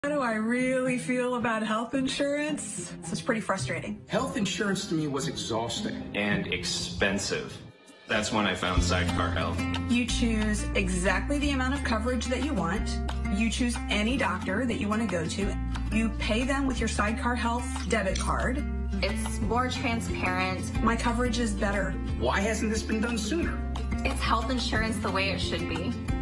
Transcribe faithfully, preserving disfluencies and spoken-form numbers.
How do I really feel about health insurance? This is pretty frustrating. Health insurance to me was exhausting. And expensive. That's when I found Sidecar Health. You choose exactly the amount of coverage that you want. You choose any doctor that you want to go to. You pay them with your Sidecar Health debit card. It's more transparent. My coverage is better. Why hasn't this been done sooner? It's health insurance the way it should be.